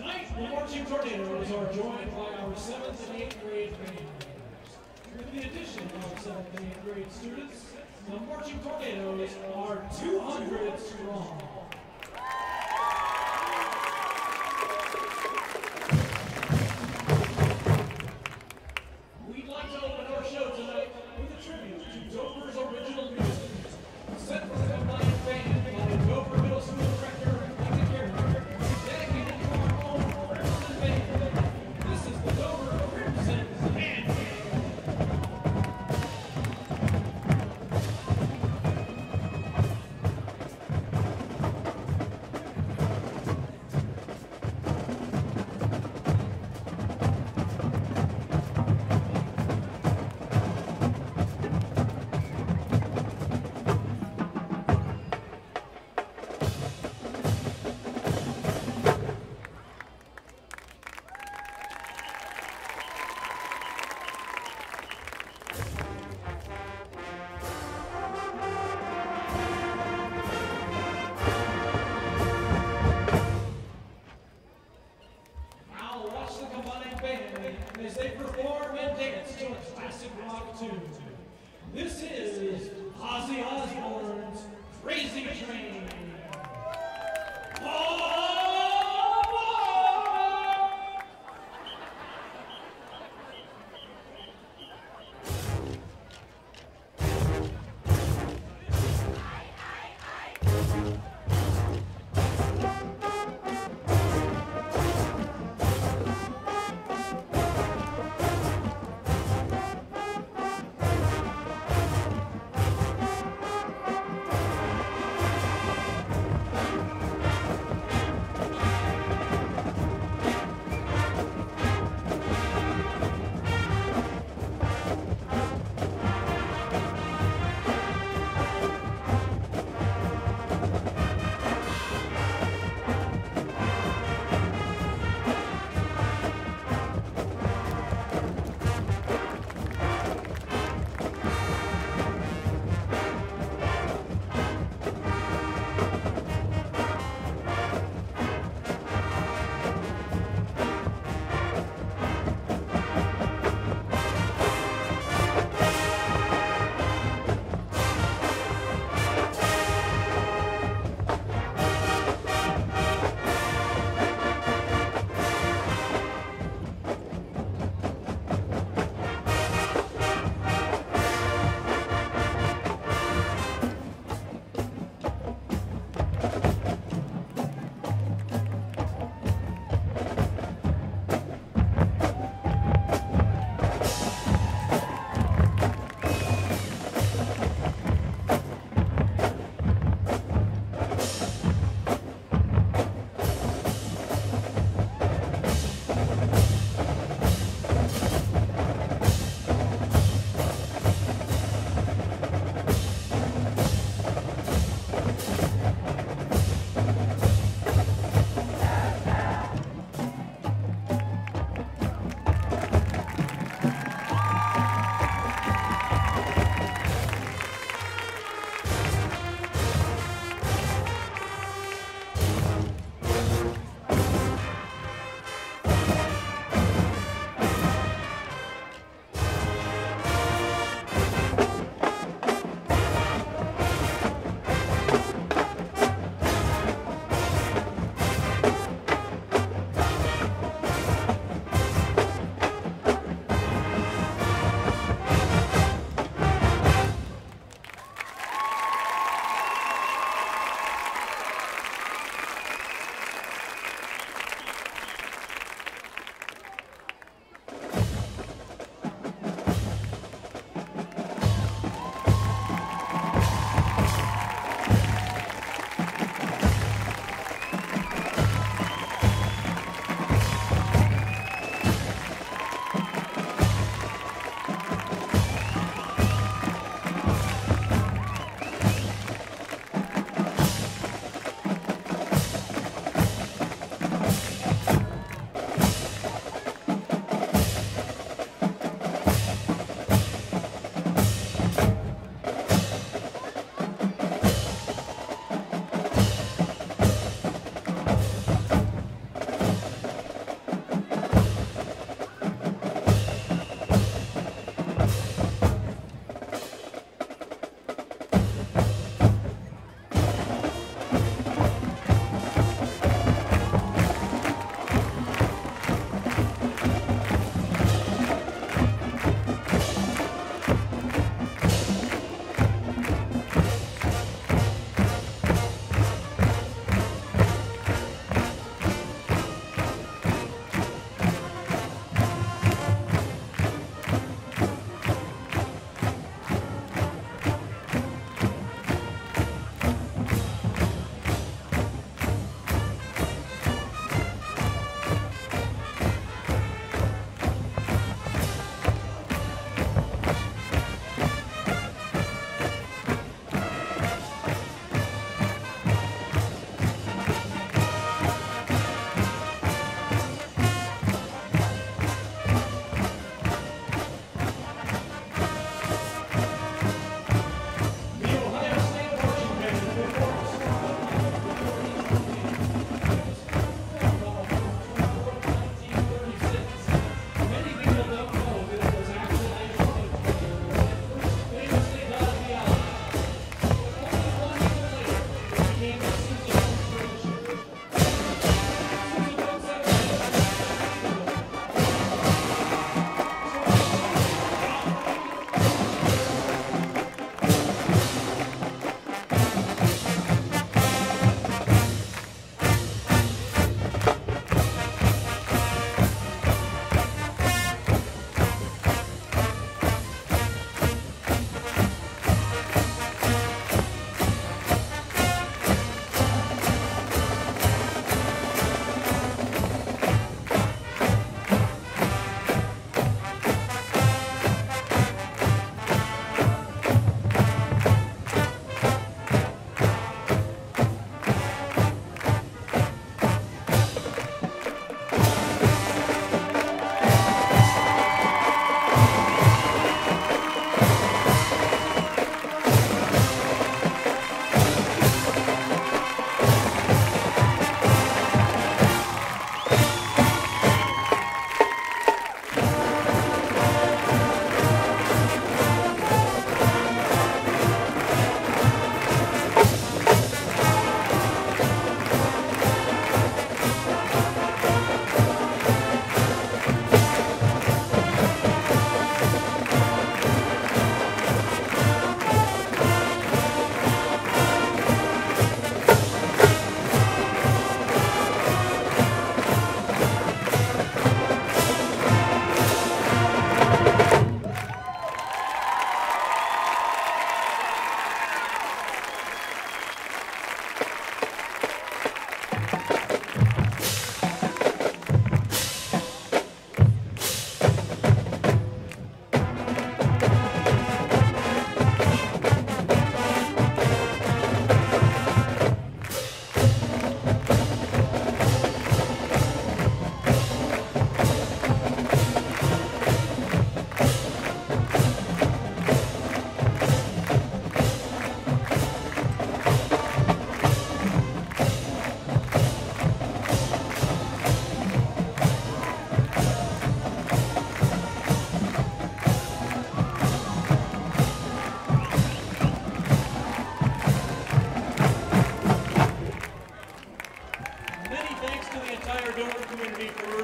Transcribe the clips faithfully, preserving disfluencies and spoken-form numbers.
Tonight, the Marching Tornadoes are joined by our seventh and eighth grade bands. With the addition of seventh and eighth grade students, the Marching Tornadoes are two hundred strong. We'd like to open our show tonight with a tribute to Dover's original music, set for the combined band by Dover Middle School director Lincoln Garrett, dedicated to our own Crimson Band. This is the Dover Crimson Band. As they perform and dance to a classic rock tune. This is Ozzy Osbourne's Crazy Train. Oh!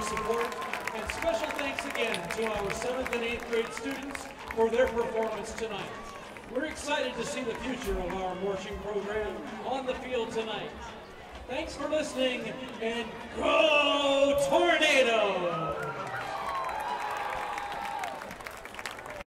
their support. And special thanks again to our seventh and eighth grade students for their performance tonight. We're excited to see the future of our marching program on the field tonight. Thanks for listening, and go!